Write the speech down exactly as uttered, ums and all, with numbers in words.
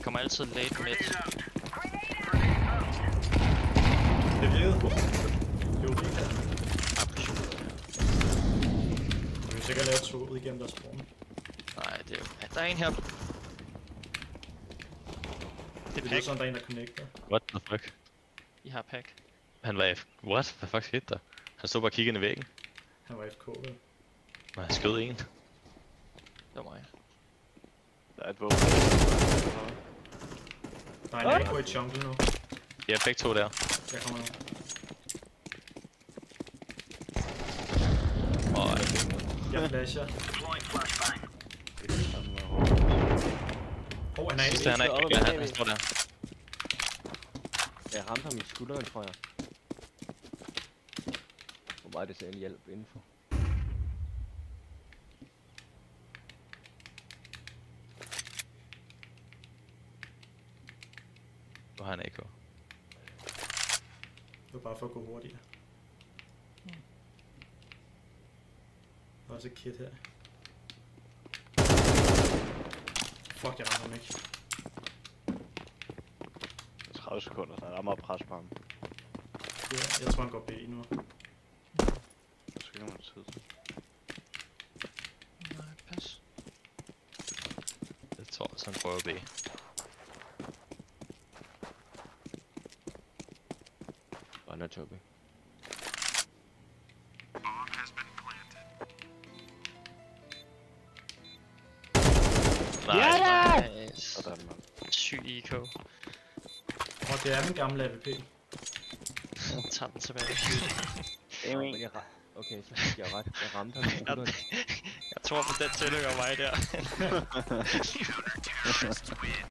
kommer altid late mid. Det virkede. Jo, det kan. Vi vil sikkert lave to ud igennem deres sprung. Nej, det er jo... Der er en her. Det er Det er pack. sådan, der er en, der connecter. What the fuck? I har pack. Han var F... What? Hvad fuck skete der? Han stod bare og kiggede ind i væggen. Han var F K, vel? Og han skød en. Det var mig. Der er et våben. Der er en A K i jungle nu. Ja, begge to der. Jeg kommer nu. Og Jeg flasher. Åh, oh, han er sidste en. han er ikke. Ja, han, han står der. Jeg ramte ham i skulderen, tror jeg. Hvor meget det så en hjælp indenfor. Nu har han A K. Det var bare for at gå hurtigere. Der er også et kit her. Fuck, jeg rammer ham ikke. tredive sekunder, så der er meget pres på ham. Ja, jeg tror han går B nu. Så skal man tid til. Nej, pas. Jeg tror også han prøver B. Og han er toppe. Nej, Nice. Sådan, mand. Syg E K. Og det er min gamle A V P. Jeg tager den tilbage. Åh, men jeg ra- Okay, så fik jeg ret. Jeg ramte ham i Jeg, skulderen. jeg tror på den tilhører mig der.